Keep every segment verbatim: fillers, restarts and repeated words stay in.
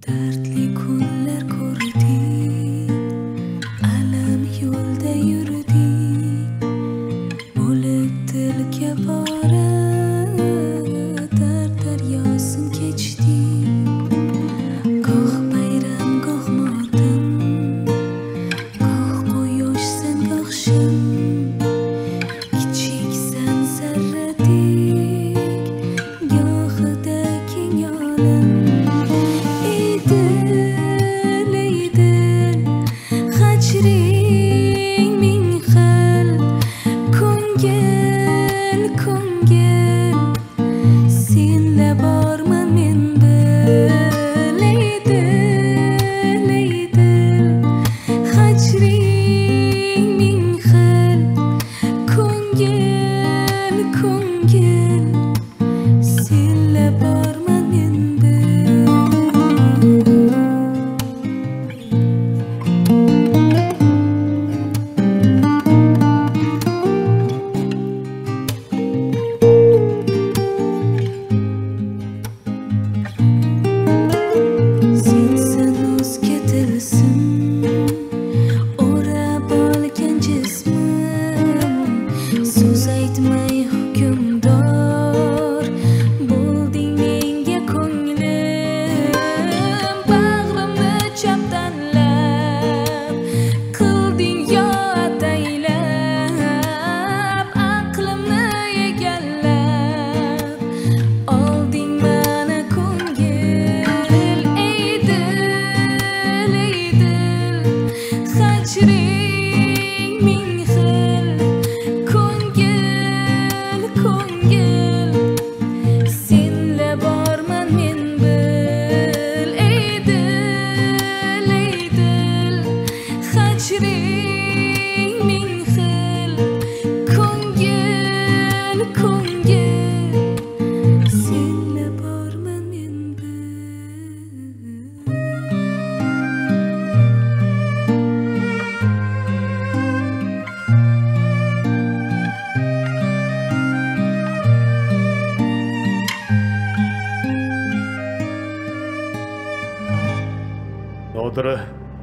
Nodira,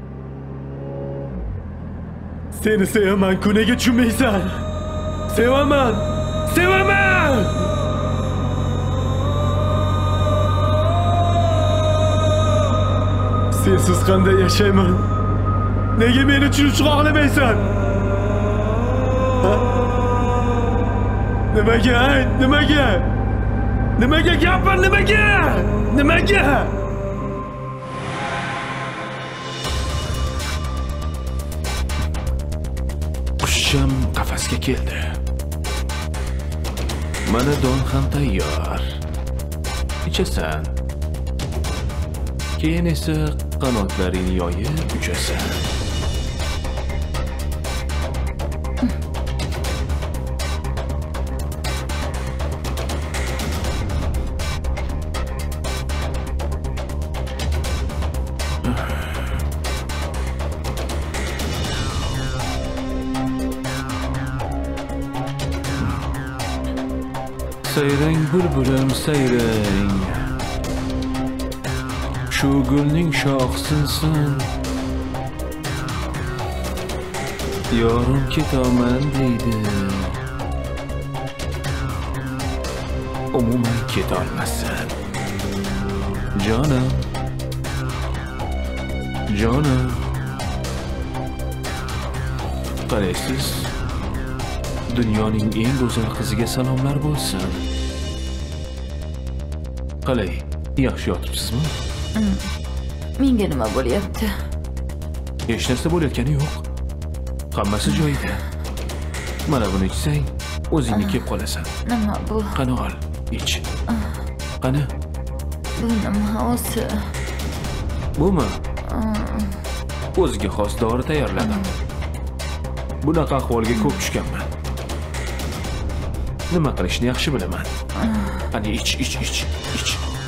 seni sevaman, ko'naga tushmaysan. Sevaman, sevaman. Sensiz qanday yashayman? Nega meni tushunishga xohlamaysan? Ha? Nimaga ayt, nimaga? Nimaga gapir, nimaga? Nimaga? Qushim qafasga keldi. Mana don ham tayyor. İçasan. Keyin esa qanotlaringni yoyib uchasan. Sayrang bulbulim sayrang, shu gulning shoxsinsan. Yorim ketaman deydi, umuman ketolmassan. Jonim, jonim, qaraysiz, dunyoning eng go'zal qiziga salomlar bo'lsin. Qalay, yaxshi yotibsizmi? Menga nima bo'lyapti? Hech narsa bo'layotgani yo'q. Hammasi joyida. Mana buni ichsang, o'zingni kelib qolasan. Nima bu? Qani ol, ich. Qani? Bu nima o'zi? Bumi? O'ziga xos dori tayyorladim. Bunaqa ahvolga ko'p tushganman. Nima qilishni yaxshi bilaman. Qani ich, ich, ich, ich.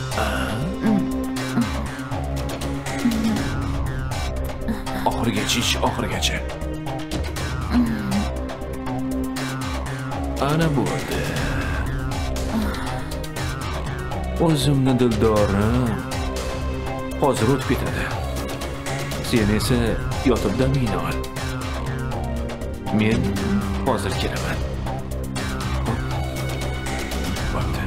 Oxirigacha ich, oxirigacha. Ana bo'ldi. O'zimni dildorim, hozir o'tib ketadi. Sen esa yotib damingni ol. Men hozir kelaman. Bo'pti.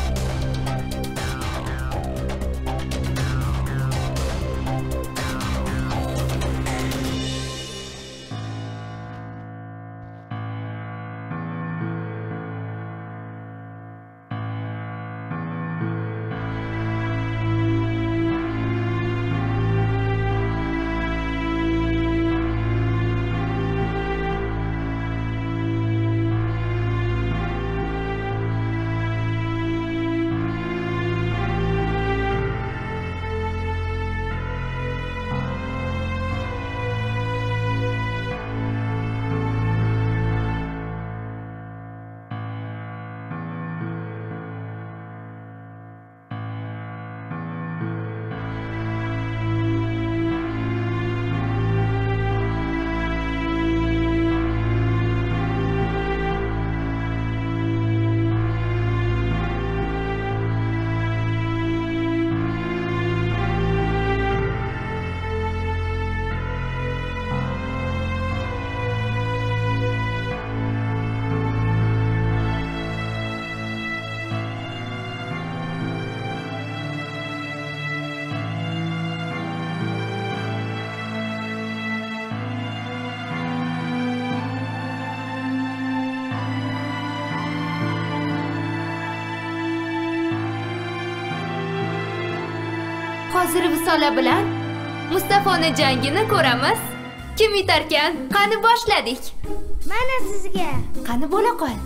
Hozir Visola bilan Mustafoni jangini ko'ramiz. Kim yutarkan? Qani boshladik. Mana sizga. Qani bo'la qol.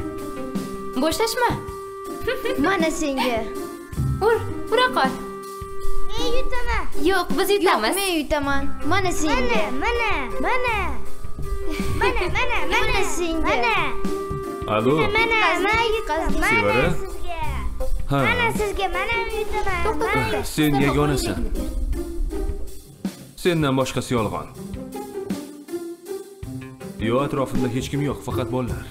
Bo'shashma. Mana senga. Ur, ura qol. Men yutaman. Yo'q, biz yutamiz. Men yutaman. Mana senga. Mana, mana. Mana, mana, mana senga. Mana. Alo. Mana, mana yutaman. Sevara? Ha. Mana sizga, mana yutaman. To'xta, sen yagonasan. Sendan boshqasi yolg'on. Yo, atrofimda hech kim yo'q, faqat bolalar.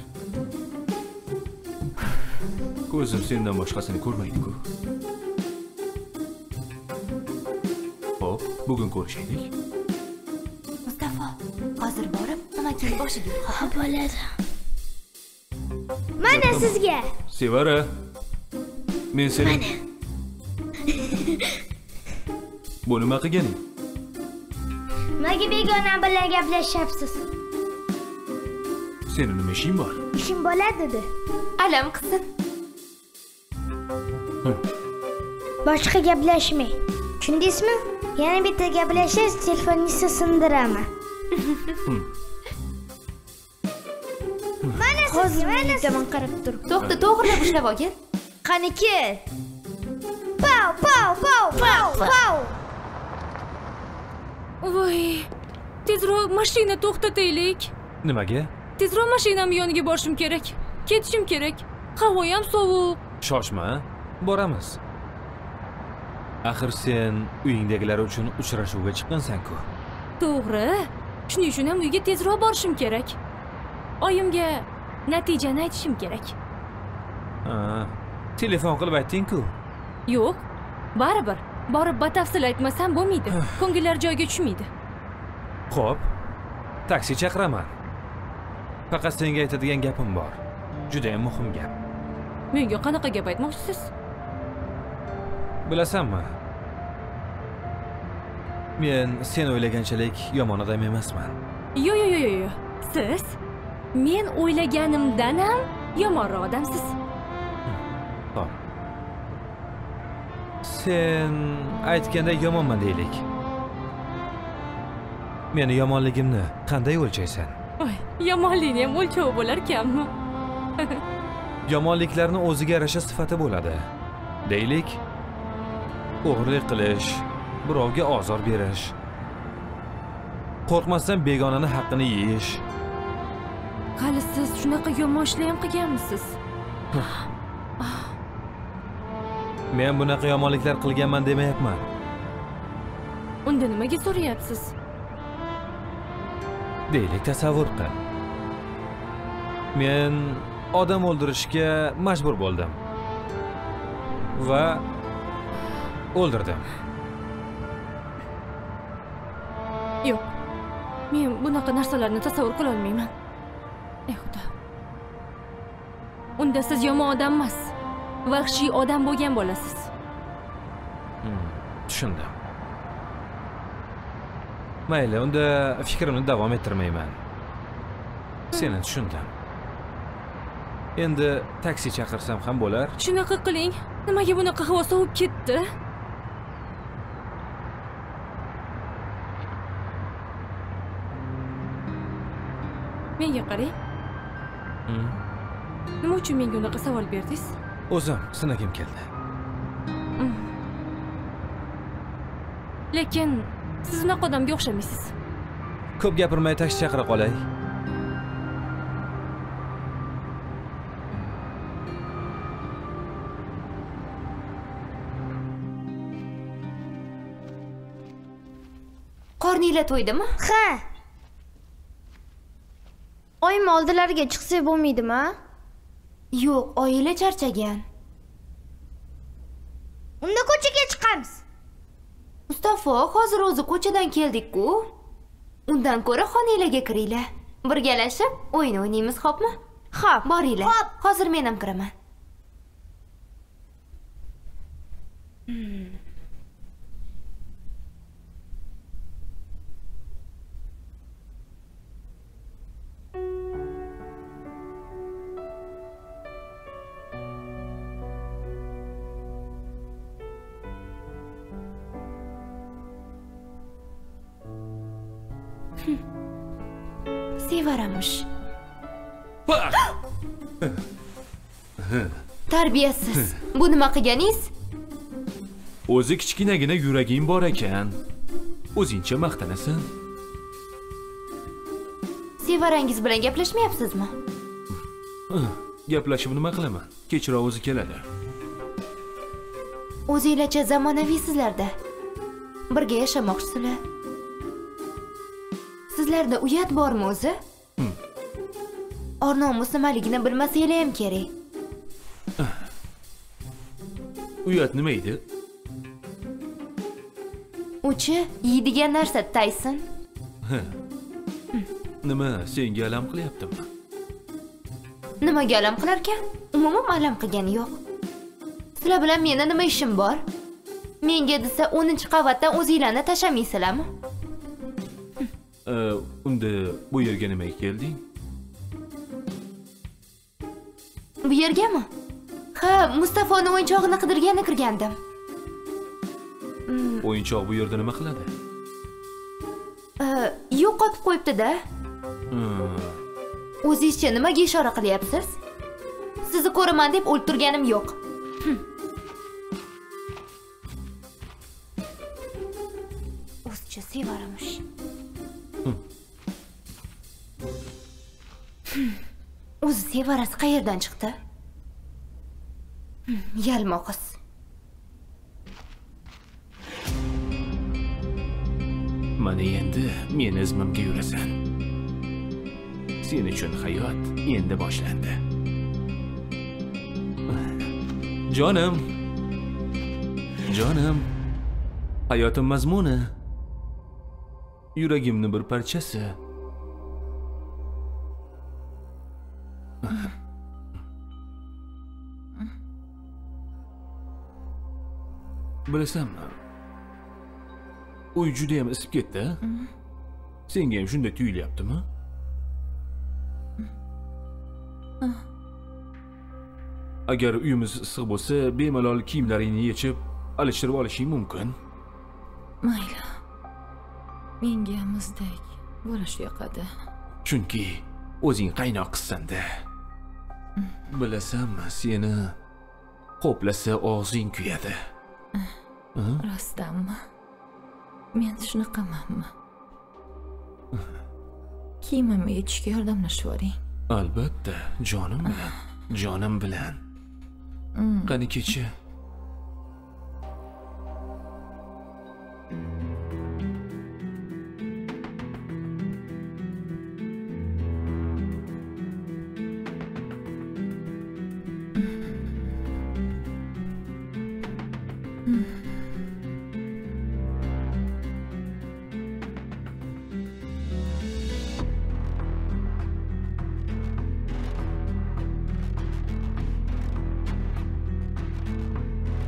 Ko'zim sendan boshqasini ko'rmaydi-ku. Hop, bugun ko'rishaylik. Mustafa, hozir borib, amakini boshiga ur. Ha, bo'ladi. Mana sizga. Sevara. Men seni... Mana. Bu nima qilganing? Nimaga begona bilan gaplashyapsiz? Sening nima ishing bor? Ishim bo'ladi dedi. Alam qilsin. Boshqa gaplashmang. Tushundingizmi? Yana bitta gaplashish, telefoningizni sindiraman. Mana hozir men yutaman qarab turib. To'xta, to'g'rilab ushlab olgin. Qani kel. Pow, pow, pow, pow, pow. Voy, tezroq mashina to'xtataylik. Nimaga? Tezroq mashinam yoniga borishim kerak. Ketishim kerak. Havo ham sovuq. Shoshma, boramiz. Axir sen uyingdagilar uchun uchrashuvga chiqqansan-ku. To'g'ri. Shuning uchun ham uyga tezroq borishim kerak. Oyimga natijani aytishim kerak. Ha, telefon qilib aytding-ku. Yo'q, baribir. Borib batafsil aytmasam bo'lmaydi. Ko'ngillar joyiga tushmaydi. Xo'p, taksi chaqiraman. Faqat senga aytadigan gapim bor. Juda ham muhim gap. Menga qanaqa gap aytmoqchisiz? Bilasanmi? Men sen o'ylaganchalik yomon odam emasman. Yo, yo, yo, yo. Siz men o'ylaganimdan ham yomonroq odamsiz. Xo'p. Sen aytganda yomonman deylik. Meni yomonligimni qanday o'lchaysan? Voy, yomonlikni ham o'lchovi bo'lar ekanmi? Yomonliklarning o'ziga yarasha sifati bo'ladi. Deylik, o'g'irlik qilish, birovga ozor berish, qo'rqmasdan begonaning haqqini yeyish. Hali siz shunaqa yomon ishlar ham qilganmisiz? Men bunaqa yomonliklar qilganman demayapman. Unda nimaga so'rayapsiz? Deylik, tasavvur qil. Men odam o'ldirishga majbur bo'ldim va o'ldirdim. Yo'q. Men bunaqa narsalarni tasavvur qila olmayman. Ey Xudo. Unda siz yomon odam emas, vahshiy odam bo'lgan bo'lasiz. Hmm, tushundim. Mayli, unda fikrimni davom ettirmayman. Seni tushundim. Endi taksi chaqirsam ham bo'lar? Shunaqa qiling. Nimaga bunaqa havo sovib ketdi? Menga qarang. Hmm. Nima uchun menga unaqa savol berdingiz? O'zim sinagim keldi. Lekin siz unaqa odamga o'xshamaysiz. Ko'p gapirmay taksi chaqira qolay. Qorninglar to'ydimi? Ha. Oyim oldilariga chiqsak bo'lmaydimi? Yo'q, oila charchagan. Unda ko'chaga chiqamiz. Mustafa, hozir o'zi ko'chadan keldik-ku. Undan ko'ra xonanglarga kiringlar. Birgalashib o'yin o'ynaymiz, xo'pmi? Xo'p. Boringlar. Hozir men ham kiraman. Sevaramush. Tarbiyasiz. Bu nima qilganingiz? O'zi kichkinagina yuraging bor ekan. O'zingcha maqtanasan. Sevarangiz bilan gaplashmayapsizmi? Gaplashib nima qilaman? Kechroq o'zi keladi. O'zinglarcha zamonaviysizlarda. Birga yashamoqchisizlar. Sizlarda uyat bormi o'zi? Or-nomus nimaligini bilmasanglar ham kerak. Uyat nima edi? Uchi yeydigan narsa Tayson. Nima, senga alam qilyaptimi? Nimaga alam qilar ekan? Umuman alam qilgani yo'q. Sizlar bilan meni nima ishim bor? Menga desa o'ninchi qavatdan o'zinglarni tashlamaysizlarmi? Unda bu yerga nimaga kelding? Bu yergami? Ha, Mustafoni o'yinchog'ini qidirgani kirgandim. O'yinchoq bu yerda nima qiladi? Yo'qotib qo'yibdi-da. O'zingizcha nimaga ishora qilyapsiz? Sizni ko'raman deb o'ltirganim yo'q. O'zcha sevaramush. O'zi sevarasi qayerdan chiqdi? Yalmoqiz. Mana endi meni izmimga yurasan. Sen uchun hayot endi boshlandi. Jonim. Jonim. Hayotim mazmuni. Yuragimning bir parchasi. Bilasanmi? Uy juda ham isib ketdi. Senga ham shunday tuyulyaptimi? Agar uyimiz issiq bo'lsa, bemalol kiyimlaringni yechib, alishtirib olishing mumkin. Mayli. Menga ham muzdek bo'lish yoqadi. Chunki o'zing qaynoq qizsan-da. Bilasanmi, seni qo'plasa og'zing kuyadi. Rostdanmi? Men shunaqamanmi? Kiyimimni yechishga yordamlashib yuboring. Albatta, jonim bilan, jonim bilan. Qani kecha.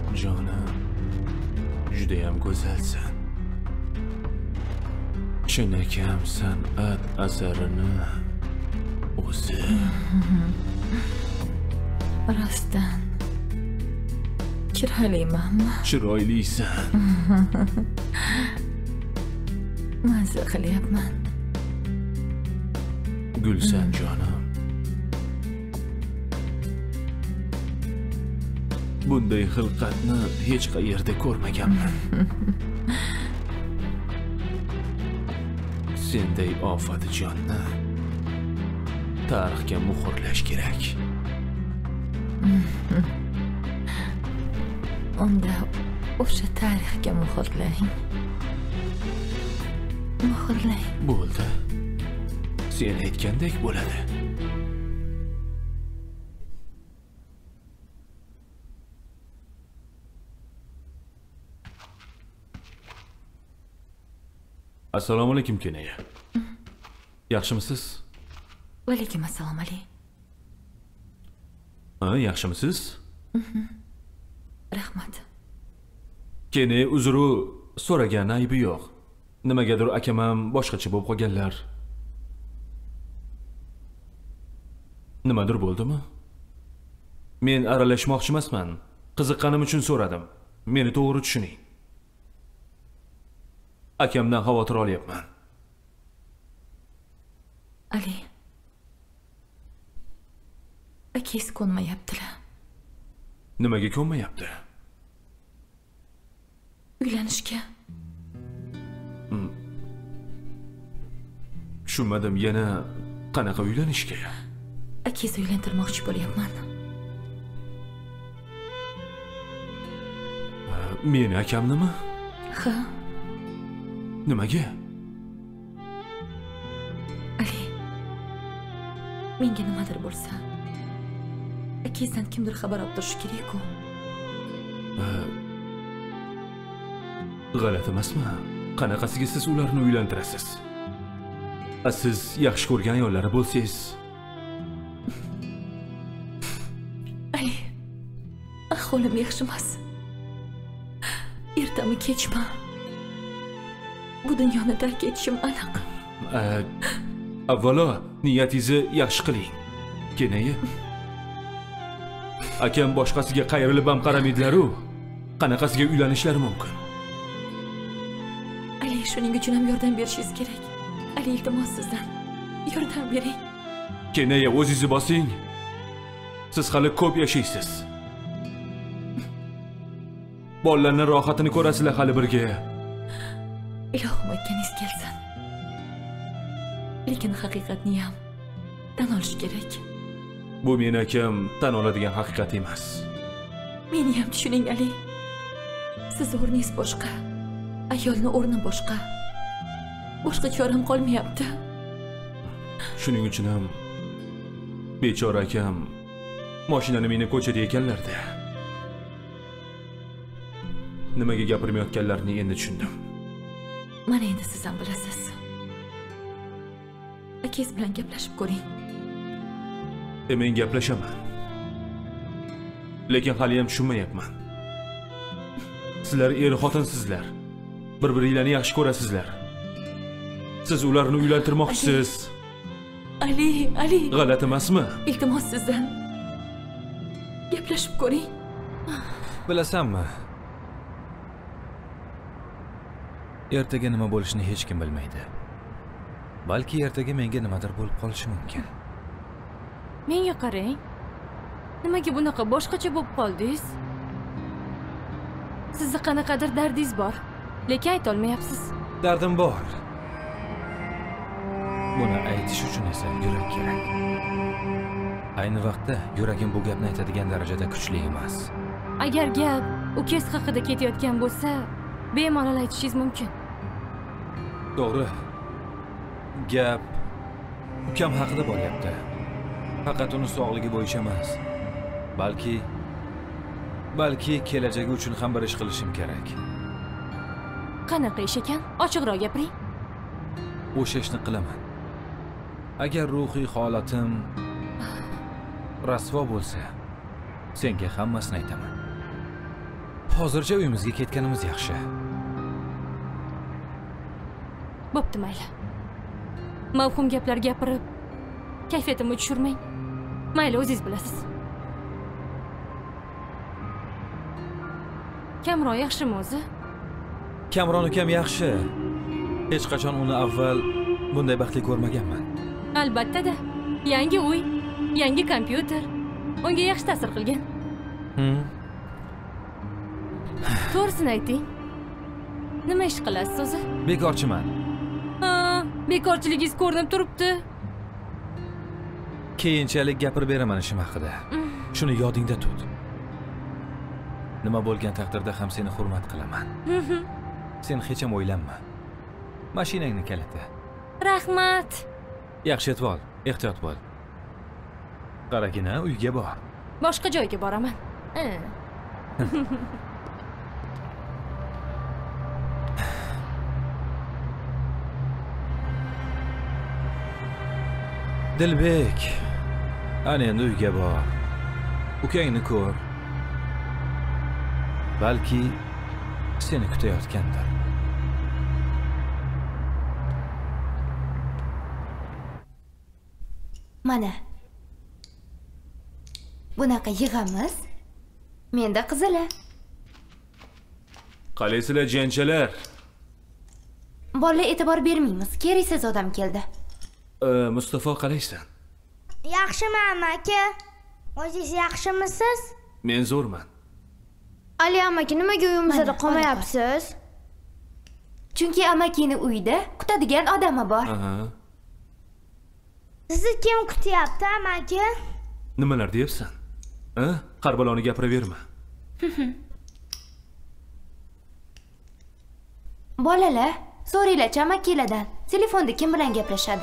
Jonim, judayam go'zalsan. Chinakam san'at asarini o'zi. Rostdan chiroylimanmi? Chiroylisan. Mazza qilyapman. Gulsan jonim. Bunday xilqatni hech qayerda ko'rmaganman. Senday ofatijonni tarixga muhrlash kerak. Unda o'sha tarixga muhrlang. Muhrlang. Bo'ldi. Sen aytgandek bo'ladi. Assalomu alaykum Kenaya. Yaxshimisiz? Va alaykum assalom Ali. Ha, yaxshimisiz? Rahmat. Kenaya uzru so'ragan aybi yo'q. Nimagadir akam ham boshqacha bo'lib qolganlar. Nimadir bo'ldimi? Men aralashmoqchi emasman. Qiziqqanim uchun so'radim. Meni to'g'ri tushuning. Akamdan xavotir olyapman. Ali. Akangiz ko'nmayaptilar. Nimaga ko'nmayapti? Uylanishga. Tushunmadim, yana qanaqa uylanishga? Akangiz uylantirmoqchi bo'lyapman. Meni akamnimi? Ha. Nimaga? Ali. Menga nimadir bo'lsa, akangizdan kimdir xabar olib turishi kerak-ku. G'alati emasmi? Qanaqasiga siz ularni uylantirasiz? Siz yaxshi ko'rgan ayollari bo'lsangiz. Ali. Ahvolim yaxshi emas. Ertami kechmi? Bu dunyoni tark etishim aniq. Avvalo, niyatingizni yaxshi qiling. Kenaya. Akam boshqasiga qayrilib ham qaramaydilar-ku. Qanaqasiga uylanishlari mumkin? Ali, shuning uchun ham yordam berishingiz kerak. Ali, iltimos sizdan yordam bering. Kenaya, o'zingizni bosing. Siz hali ko'p yashaysiz. Bolalarning rohatini ko'rasizlar hali birga. Ilohim aytganingiz kelsin. Lekin haqiqatni ham tan olish kerak. Bu meni akam tan oladigan haqiqat emas. Meni ham tushuning, Ali. Siz o'rningiz boshqa. Ayolni o'rni boshqa. Boshqa choram qolmayapti. Shuning uchun ham bechora akam mashinani meni ko'chada ekanlarda. Nimaga gapirmayotganlarini endi tushundim. Mana endi siz ham bilasiz. Akangiz bilan gaplashib ko'ring. E men gaplashaman. Lekin hali ham tushunmayapman. Sizlar er xotinsizlar. Bir-biringlarni yaxshi ko'rasizlar. Siz ularni uylantirmoqchisiz. Ali, Ali. G'alati emasmi? Iltimos sizdan gaplashib ko'ring. Bilasanmi? Ertaga nima bo'lishini hech kim bilmaydi. Balki ertaga menga nimadir bo'lib qolishi mumkin. Menga qarang. Nimaga bunaqa boshqacha bo'lib qoldingiz? Sizning qanaqadir dardingiz bor, lekin ayta olmayapsiz. Dardim bor. Buni aytish uchun esa yurak kerak. Ayni vaqtda yuragim bu gapni aytadigan darajada kuchli emas. Agar gap ukangiz haqida ketayotgan bo'lsa, bemalol aytishingiz mumkin. To'g'ri. Gap ukam haqida bo'lyapti. Faqat uni sog'ligi bo'yicha emas. Balki balki kelajagi uchun ham bir ish qilishim kerak. Qanaqa ish ekan? Ochiqroq gapiring. O'sha ishni qilaman. Agar ruhiy holatim rasvo bo'lsa, senga hammasini aytaman. Hozircha uyimizga ketganimiz yaxshi. Bo'pti, mayli. Mavhum gaplar gapirib, kayfiyatimni tushirmang. Mayli, o'zingiz bilasiz. Kamron yaxshimi o'zi? Kamron ukam yaxshi. Hech qachon uni avval bunday baxtli ko'rmaganman. Albatta-da. Yangi uy, yangi kompyuter unga yaxshi ta'sir qilgan. Hmm. To'g'risini ayting. Nima ish qilasiz o'zi? Bekorchiman. Ha, bekorchiligingiz ko'rinib turibdi. Keyinchalik gapirib beraman ishim haqida. Shuni yodingda tut. Nima bo'lgan taqdirda ham seni hurmat qilaman. Sen hech ham o'ylanma. Mashinangni kaliti. Rahmat. Yaxshi etib ol, ehtiyot bo'l. Qaragina, uyga bor. Boshqa joyga boraman. Dilbek, ana endi uyga bor. Ukangni ko'r. Balki seni kutayotgandir. Mana. Bunaqa yig'amiz. Menda qizili. Qalaysizlar janchalar? Bola e'tibor bermaymiz. Keraksiz odam keldi. Mustafa qalaysan? Yaxshiman amaki. O'zingiz yaxshimisiz? Men zo'rman. Ali amaki, nimaga uyimizda qolmayapsiz? Chunki amakini uyda kutadigan odami bor. Aha. Sizni kim kutyapti amaki? Nimalar deyapsan? Ha? Qarbaloni gapiraverma. Bolalar, so'raylar-chi amakilardan. Telefonda kim bilan gaplashadi?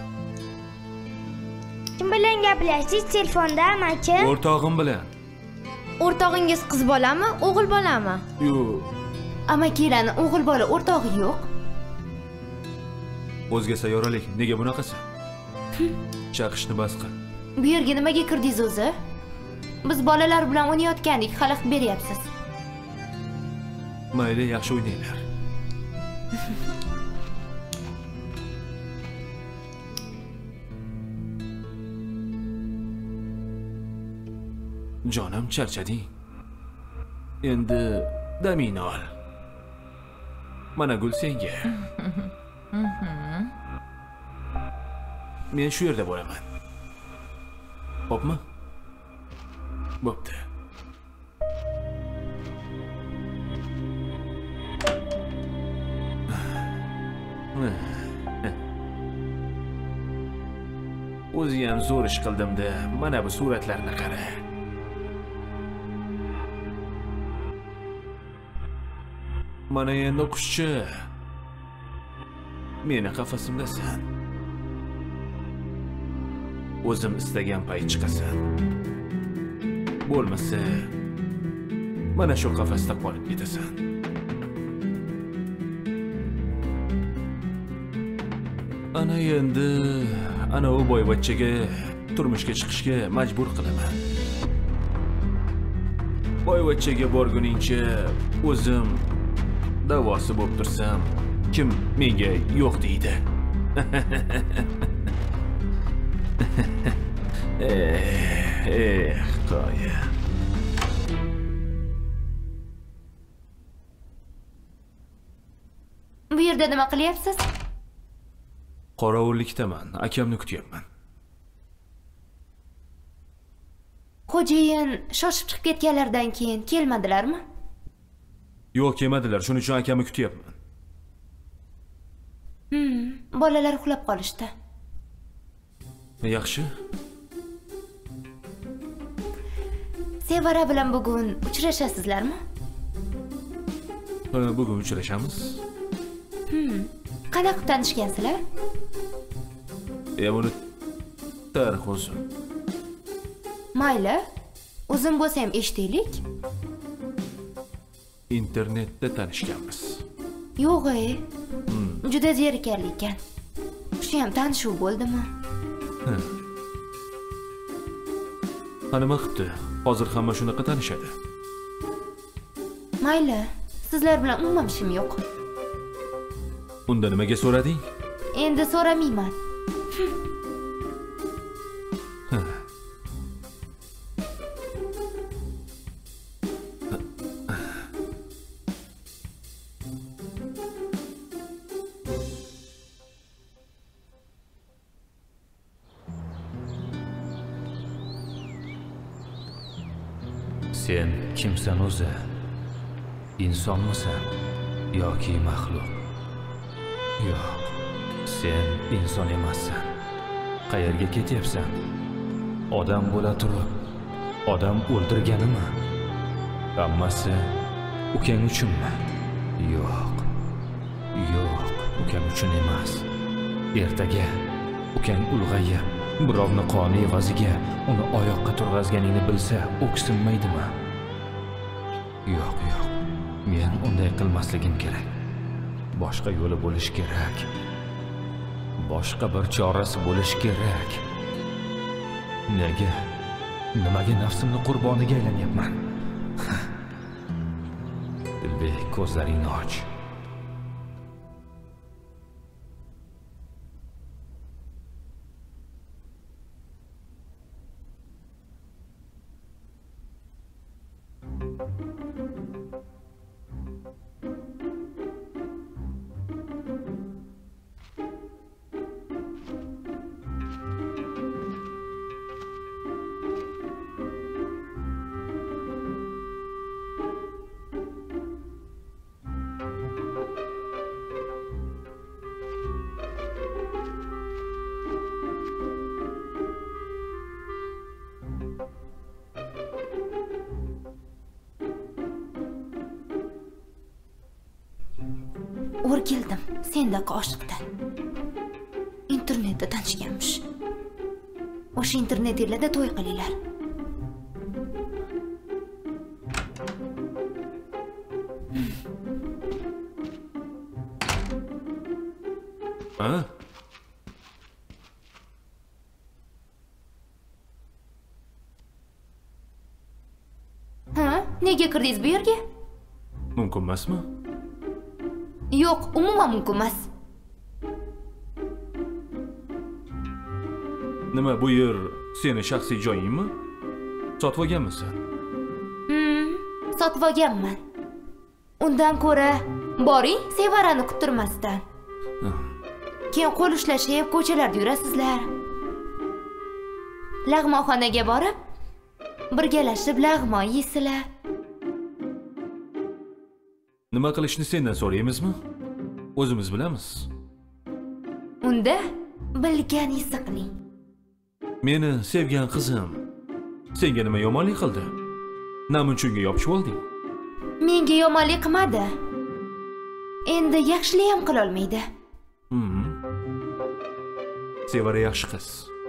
Kim bilan gaplashasiz telefonda amaki? O'rtog'im bilan. O'rtog'ingiz qiz bolami, o'g'il bolami? Yo'q. Amakilarning o'g'il bola o'rtog'i yo'q. O'zga sayyoralik, nega bunaqasi? Chaqishni bas qil. Bu yerga nimaga kirdingiz o'zi? Biz bolalar bilan o'ynayotgandik, xalaqit beryapsiz. Mayli, yaxshi o'ynanglar. Jonim, charchading. Endi damingni ol. Mana gul senga. Men shu yerda bo'laman. Xo'pmi? Bo'pti. O'zi ham zo'r ish qildim-da, mana bu suratlarni qara. Mana endi qushchi. Meni qafasimdasan. O'zim istagan payt chiqasan. Bo'lmasa, mana shu qafasda qolib ketasan. Ana endi ana u boyvachchaga turmushga chiqishga majbur qilaman. Boyvachchaga borguningcha o'zim davosi bo'lib tursam, kim menga yo'q deydi. Eh, eh, qoya. Bu yerda nima qilyapsiz? Qorovullikdaman, akamni kutyapman. Xo'jayin shoshib chiqib ketganlardan keyin kelmadilarmi? Yo'q, kelmadilar, shuning uchun akamni kutyapman. Hmm, bolalar uxlab qolishdi. Yaxshi. Sevara bilan bugun uchrashasizlarmi? Ha, bugun uchrashamiz. Hmm. Qanaqa tanishgansizlar? E, buni tarix o'zim. Mayli. O'zim bo'lsa ham eshitaylik. Internetda tanishganmiz. Yo'q-ey. Hmm. Juda zerikarli ekan. Shu ham tanishuv bo'ldimi? Ha. Ha, nima qilibdi? Hozir hamma shunaqa tanishadi. Mayli, sizlar bilan umuman ishim yo'q. Unda nimaga so'rading? Endi so'ramayman. Sen kimsan o'zi? İnsonmisan yoki maxluq? Yo'q, sen inson emassan. Qayerga ketyapsan? Odam bo'la turib, odam o'ldirganimi? Hammasi ukang uchunmi? Yo'q. Yo'q, ukang uchun emas. Ertaga ukang ulg'ayib, birovni qoni evaziga uni oyoqqa turg'azganingni bilsa, o'ksinmaydimi? Yo'q, yo'q. Men unday qilmasligim kerak. Boshqa yo'li bo'lish kerak. Boshqa bir chorasi bo'lish kerak. Nega? Nimaga nafsimni qurboniga aylanyapman? Dilbek, ko'zlaringni och. O'rgildim sendagi oshiqdan. Internetda tanishganmish. O'sha internet yerlarda to'y qilinglar. Ha? Ha? Nega kirdingiz bu yerga? Mumkin emasmi? Yo'q, umuman mumkin emas. Nima, bu yer seni shaxsiy joyingmi? Sotib olganmisan? Hmm, sotib olganman. Undan ko'ra boring, Sevarani kuttirmasdan. Keyin qo'l ushlashib ko'chalarda yurasizlar. Lag'monxonaga borib, birgalashib lag'mon yeysizlar. Nima qilishni sendan so'raymizmi? O'zimiz bilamiz. Unda bilganingizni qiling. Meni sevgan qizim senga nima yomonlik qildi? Namunchunga yopishib olding? Menga yomonlik qilmadi. Endi yaxshilik ham qila olmaydi. Hmm. Sevara yaxshi qiz.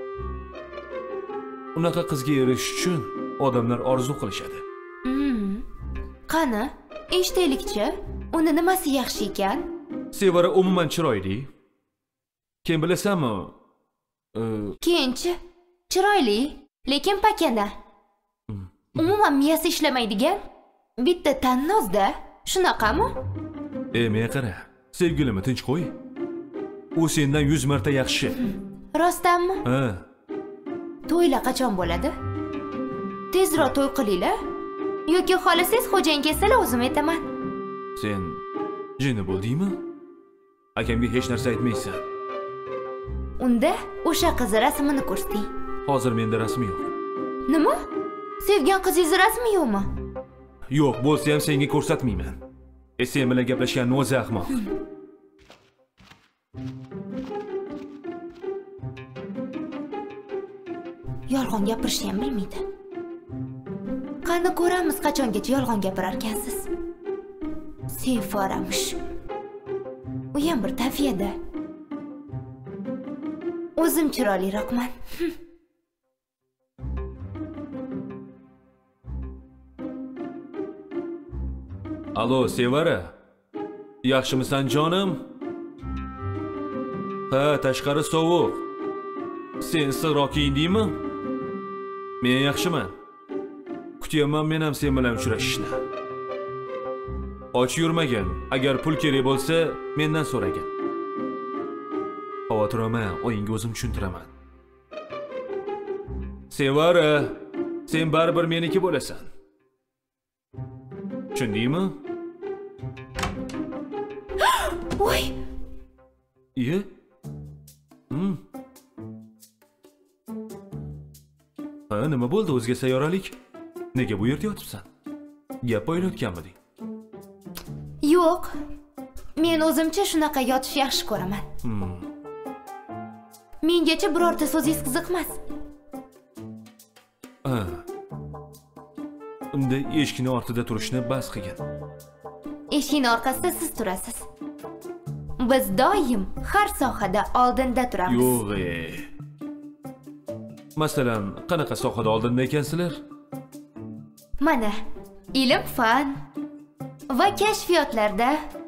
Unaqa qizga erishish uchun odamlar orzu qilishadi. Hmm. Qani, eshitaylikchi, uni nimasi yaxshi ekan? Sevara umuman chiroyli. Kim bilasanmi? Keyinchi, chiroyli, lekin pakana. Umuman miyasi ishlamaydigan bitta tannozda, shunaqami? Ey, men qara, sevgilimi tinch qo'y. U sendan yuz marta yaxshi. Rostdanmi? Ha. To'ylar qachon bo'ladi? Tezroq to'y qilinglar. Yoki xolasangiz xo'jang kelsalar o'zim aytaman. Sen jinni bo'ldingmi? Akamga hech narsa aytmaysan. Unda o'sha qiz rasmini ko'rsating. Hozir menda rasmi yo'q. Nima? Sevgan qizingiz rasmi yo'qmi? Yo'q, bo'lsa ham senga ko'rsatmayman. E sen bilan gaplashganni o'zi ahmoq. Yolg'on gapirishni ham bilmaydi. Qani ko'ramiz qachongacha yolg'on gapirar ekansiz. Sevaramish. U ham bir taviyada. O'zim chiroyliroqman. Alo, Sevara. Yaxshimisan jonim? Ha, tashqari sovuq. Sen issiqroq kiyindingmi? Men yaxshiman. Kutyapman men ham sen bilan uchrashishni. och yurmagan. Agar pul kerak bo'lsa, mendan so'ragin. Xavotir olma, oyingga o'zim tushuntiraman. Sevara, sen baribir meniki bo'lasan. Tushundingmi? Voy, Iye? Hmm. Ha, nima bo'ldi o'zga sayyoralik? Nega bu yerda yotibsan? Gap o'ylayotganmiding? yo'q. Men o'zimcha shunaqa yotish yaxshi ko'raman. Hmm. Mengacha birorta so'zingiz qiziqmas. Ha. Unda eshikni ortida turishni bas qilgin. Eshikning orqasida siz turasiz. Biz doim har sohada oldinda turamiz. Yo'q. e. Masalan, qanaqa sohada oldinda ekansizlar? Mana, ilm-fan va kashfiyotlarda.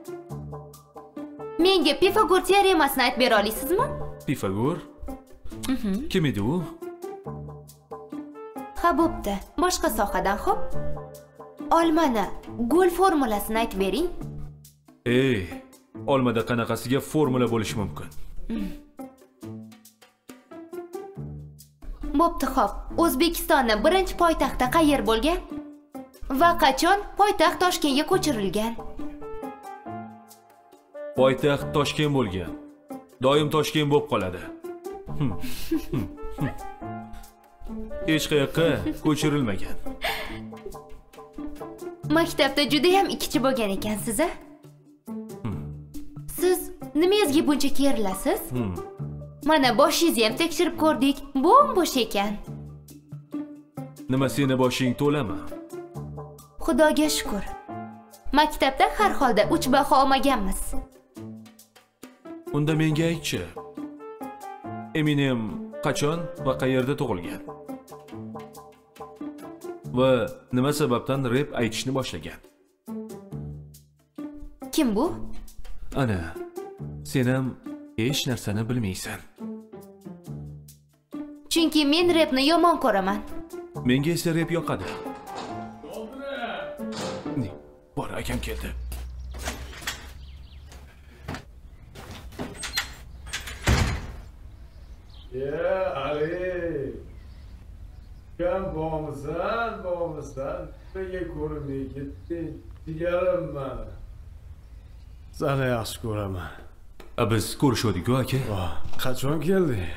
Menga Pifagor teoremasini aytib bera olasizmi? Pifagor? Kim edi u? Ha, bo'pti. Boshqa sohadan xo'p. Olmani gol formulasini aytib bering. Ey, olmada qanaqasiga formula bo'lishi mumkin? Bo'pti, xo'p. O'zbekistonning birinchi poytaxti qayer bo'lgan? Va qachon poytaxt Toshkentga ko'chirilgan? Poytaxt Toshkent bo'lgan. Doim Toshkent bo'lib qoladi. Hech qayoqqa ko'chirilmagan. Maktabda juda ham ikkichi bo'lgan ekansiz, a? Siz nimangizga buncha kerilasiz? Mana boshingizni ham tekshirib ko'rdik, bo'm-bo'sh ekan. Nima seni boshing to'lami? Xudoga shukr. Maktabda har holda uch baho olmaganmiz. Unda menga aytchi. Eminem qachon va qayerda tug'ilgan? Va nima sababdan rep aytishni boshlagan? Kim bu? Ana, sen ham hech narsani bilmaysan. Chunki men repni yomon ko'raman. Menga esa rep yoqadi. Ne? Bor, akam keldi. Ya Ali, kan bormisan, bormisan, nega ko'rinmay ketding? Jigarim mani. Seni yaxshi ko'raman. A biz ko'rishdik-ku, aka. Voh, qachon kelding?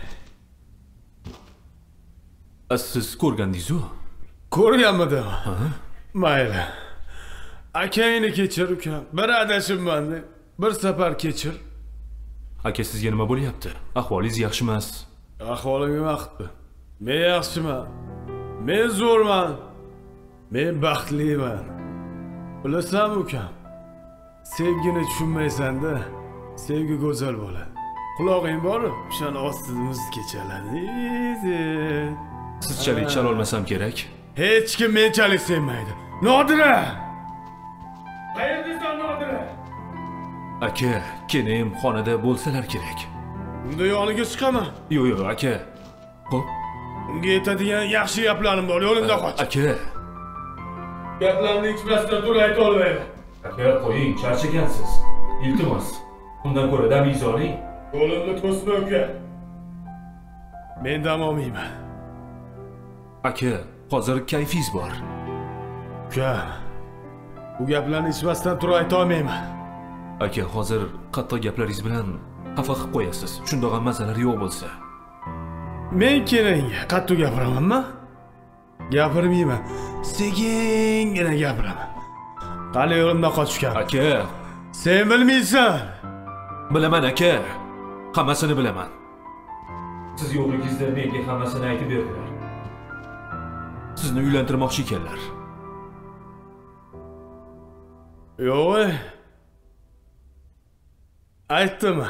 A siz ko'rgandingiz-ku? Ko'rganmidim? Mayli. Akangni kechir, ukam. Bir adashibman, bir safar kechir. Aka, sizga nima bo'lyapti? Ahvolingiz yaxshi emas. Ahvolim vaqtmi? Men yaxshiman. Men zo'rman. Men baxtliman. Bilasan ukam? Sevgini tushunmaysan-da, sevgi go'zal bo'ladi. Quloqing bormi? O'shani ostida muz kechaladi. Sizchalik chalolmasam kerak. Hech kim menchalik sevmaydi. Nodira! Qayerdasan Nodira? Aka, kenim xonada bo'lsalar kerak. Unda yoniga chiqaman. Yo'q, yo'q, aka. Xo'p. Unga aytadigan yaxshi gaplarim bor, yo'limda qoch. Aka. Gaplarni ichmasdan tur ayta olmayman. Aka, qo'ying, charchagansiz. Iltimos. Undan ko'ra damingizni oling. Qo'limni to'sma uka. Men dam olmayman. Aka, hozir kayfingiz bor. Uka, bu gaplarni ichmasdan tur ayta olmayman. Aka, hozir qattiq gaplaringiz bilan xafa qilib qo'yasiz. Shundoq ham masalar yo'q bo'lsa. Men kelingga qattiq gapiramanmi? Gapirmayman. Sekingina gapiraman. Qani yo'limdan qochgan. Aka, sen bilmaysan. Bilaman aka. Hammasini bilaman. Siz yo'qligingizda menga hammasini aytib berdilar. Sizni uylantirmoqchi ekanlar. Yo'q. Aytdim.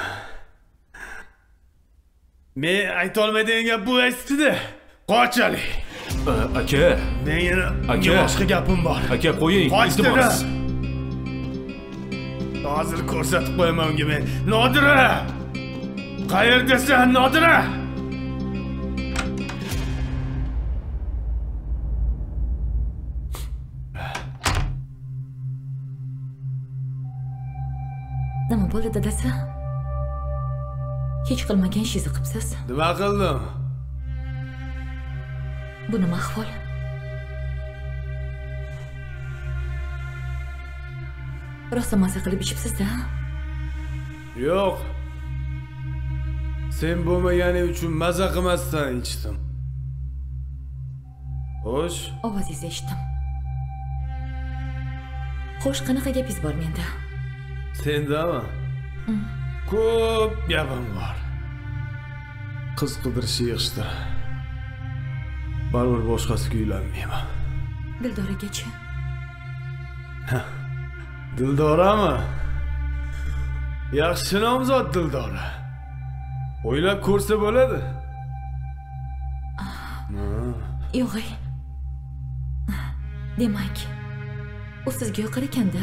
Men ayta olmaydigan gap bu aytdi-da. Qochali. Aka. Men yana aka boshqa gapim bor. Aka, qo'ying, iltimos. Hozir ko'rsatib qo'yaman unga men. Nodira! Qayerdasan, Nodira? Nima bo'ldi dadasi? Hech qilmagan ishingizni qilibsiz. Nima qildim? Bu nima ahvol? Rosa maza qilib ichibsiz-da? Yo'q. Sen bo'lmagani uchun maza qilmasdan ichdim. Xo'sh, Ovozingizni eshitdim. Xo'sh, qanaqa gapingiz bor menda? sendami? Ko'p gapim bor. Qiz qidirish yig'ishtir. Baribir boshqasiga uylanmayman. Dildoragachi. Dildorami? Yaxshi nomzod Dildora. O'ylab ko'rsa bo'ladi. Yo'g'ay. Demak, u sizga yoqar ekan-da?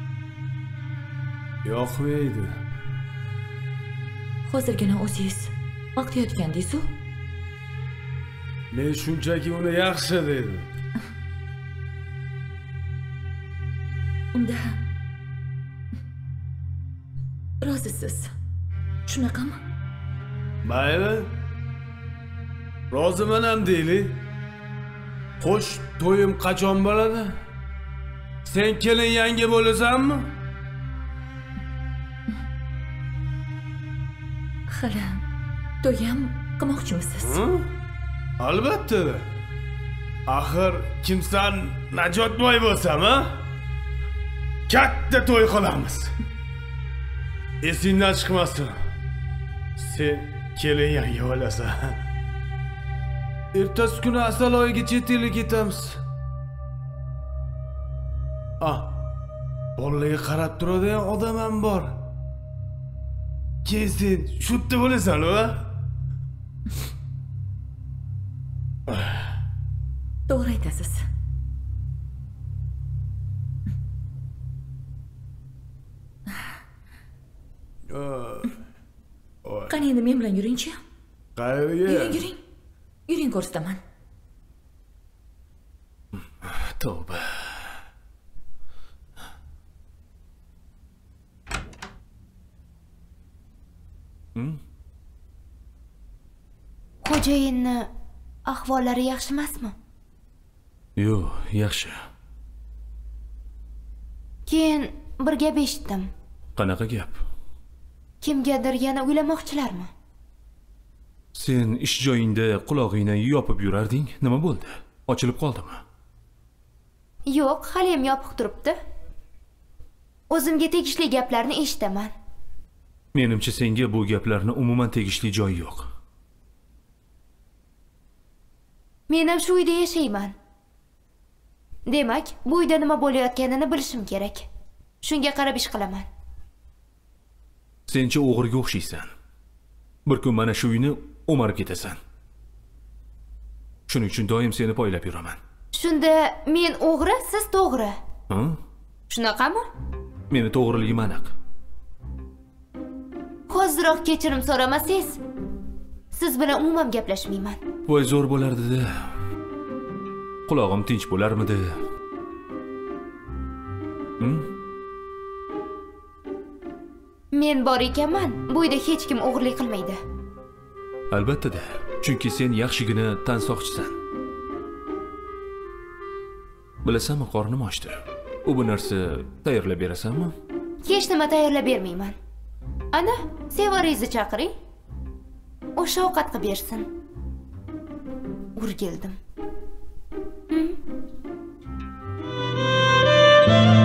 Yoqmaydi. Hozirgina o'zingiz maqtayotgandingiz-ku. Men shunchaki uni yaxshi dedim. Unda rozisiz. Shunaqami? Mayli. Roziman ham deylik. Xo'sh, to'yim qachon bo'ladi? Sen kelin yangi bo'lasanmi? Hali to'y ham qilmoqchimisiz? Albatta. Axir kimsan Najotboy bo'lsam, ha? Katta to'y qilamiz. Esingdan chiqmasin. Sen kelin yangi bo'lasan. Ertasi kuni Asaloyga chet elga ketamiz. Ah, bolalarga qarab turadigan odam ham bor. Keyin sen shu yerda bo'lasan, ha? To'g'ri aytasiz. Qani endi men bilan yuring-chi. Qayerga? Yuring, yuring. Yuring ko'rsataman. Tavba. Xo'jayinni ahvollari yaxshi emasmi? Yo'q, yaxshi. Keyin bir gap eshitdim. Qanaqa gap? Kimgadir yana uylamoqchilarmi? Sen ish joyingda qulog'ingni yopib yurarding, nima bo'ldi? Ochilib qoldimi? Yo'q, hali ham yopiq turibdi. O'zimga tegishli gaplarni eshitaman. Menimcha senga bu gaplarni umuman tegishli joyi yo'q. Men ham shu uyda yashayman. Demak, bu uyda nima bo'layotganini bilishim kerak. Shunga qarab ish qilaman. Sencha o'g'riga o'xshaysan. Bir kun mana shu uyni o'marib ketasan. Shuning uchun doim seni poylab yuraman. Shunda men o'g'ri, siz to'g'ri. Ha? Shunaqami? Meni to'g'riligim aniq. Hoziroq kechirim so'ramasangiz, siz bilan umuman gaplashmayman. Voy zo'r bo'lardi-da. Qulog'im tinch bo'larmidi? Hm? Men bor ekanman, bu uyda hech kim o'g'irlik qilmaydi. Albatta-da, chunki sen yaxshigina tan soqchisan. Bilasanmi, qornim ochdi. U bu narsa tayyorlab berasanmi? Hech nima tayyorlab bermayman. Ana, sevaringizni chaqiring. O'sha ovqat qilib bersin. Urgildim. Hmm?